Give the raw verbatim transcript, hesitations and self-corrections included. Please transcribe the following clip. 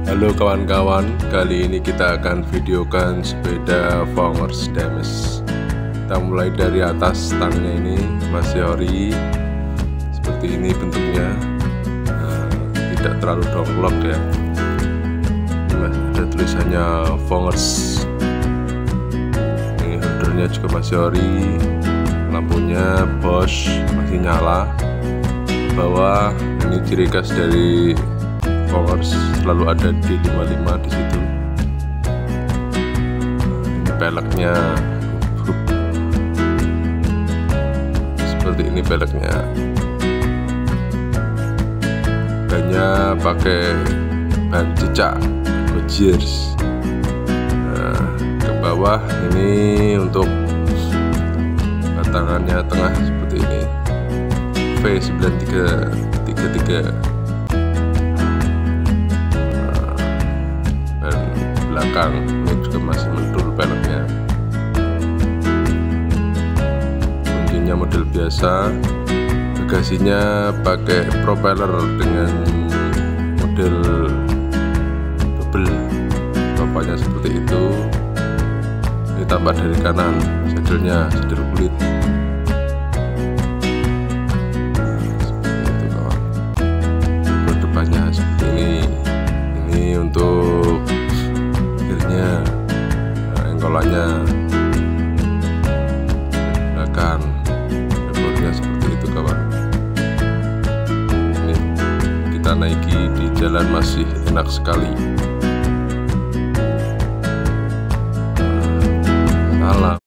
Halo kawan-kawan, kali ini kita akan videokan sepeda Vongers Dames. Kita mulai dari atas stangnya ini, masih ori seperti ini bentuknya, nah, tidak terlalu dongklok ya. Ini ada tulisannya Vongers. Ini holdernya juga masih ori, lampunya Bosch masih nyala. Bawah ini ciri khas dari Vongers, selalu ada D lima puluh lima di situ. Ini peleknya seperti ini peleknya. Bannya pakai ban cicak Goodyears. Nah, ke bawah ini untuk batangannya tengah seperti ini V sembilan tiga tiga tiga. Belakang ini juga masih mentul peleknya. Kuncinya model biasa. Bagasinya pakai propeller dengan model double, topanya seperti itu. Ini tambah dari kanan, sadelnya sadel kulit. Nah, seperti itu kawan. Depannya seperti ini. Ini untuk akhirnya, nah, engkolannya belakang, dashboardnya seperti itu kawan. Ini kita naiki di jalan masih enak sekali. Salam.